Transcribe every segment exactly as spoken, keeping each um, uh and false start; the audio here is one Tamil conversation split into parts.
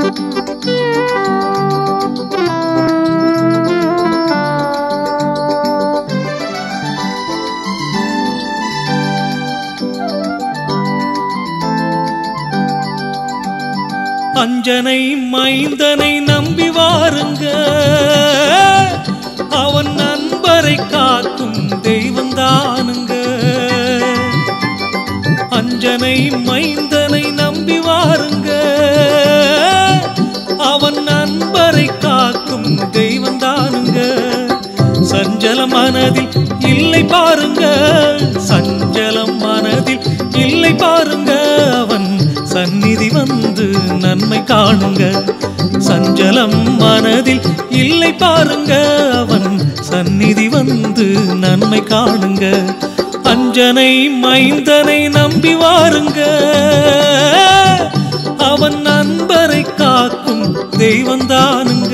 அஞ்சனை மைந்தனை நம்பி வாருங்க, அவன் நண்பரை காக்கும் தெய்வந்தானுங்க. அஞ்சனை மைந்தனை நம்பி வாருங்க, அவன் நண்பரை காக்கும் தெய்வந்தானுங்க. சஞ்சலம் மனதில் இல்லை பாருங்க, சஞ்சலம் மனதில் இல்லை பாருங்க, அவன் சந்நிதி வந்து நன்மை காணுங்க. சஞ்சலம் மனதில் இல்லை பாருங்க, அவன் சந்நிதி வந்து நன்மை காணுங்க. அஞ்சனை மைந்தனை நம்பி வாருங்க, அவன் நண்பரை காக்கும் தெய்வந்தானுங்க.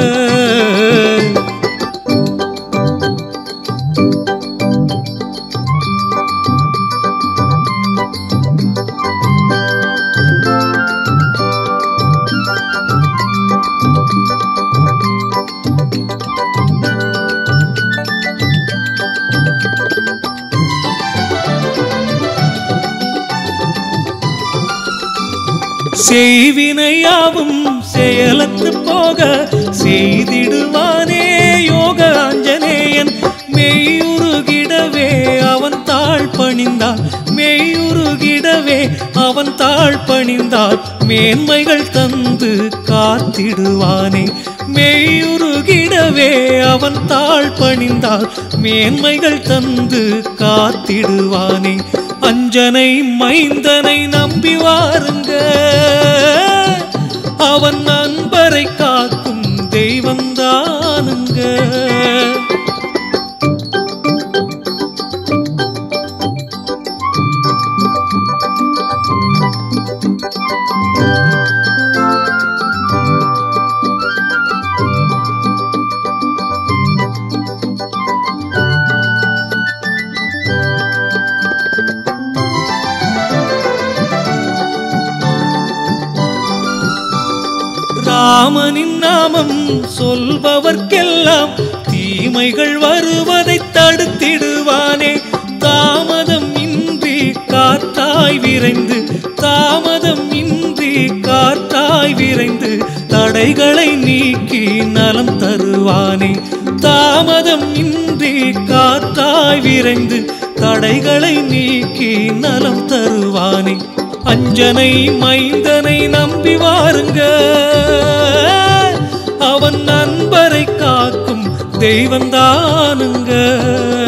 செய்வினையாவும் செயலற்று போக செய்திடுவானே யோக ஆஞ்சநேயன். மெய்யுருகிடவே அவன் தாழ் பணிந்தார், மெய்யுருகிடவே அவன் தாழ் பணிந்தார், மேன்மைகள் தந்து காத்திடுவானே. மெய்யுருகிடவே அவன் தாழ் பணிந்தார், மேன்மைகள் தந்து காத்திடுவானே. அஞ்சனை மைந்தனை நம்பி வாருங்க, அவன் நண்பரை காக்கும் தெய்வந்தானுங்க. ராமனின் நாமம் சொல்பவர்க்கெல்லாம் தீமைகள் வருவதை தடுத்திடுவானே. தாமதம் இன்றி காற்றாய் விரைந்து, தாமதம் இன்றி காற்றாய் விரைந்து தடைகளை நீக்கி நலம் தருவானே. தாமதம் இன்றி காற்றாய் விரைந்து தடைகளை நீக்கி நலம் தருவானே. அஞ்சனை மைந்தனை நம்பி வாருங்க, அவன் நண்பரை காக்கும் தெய்வந்தானுங்க.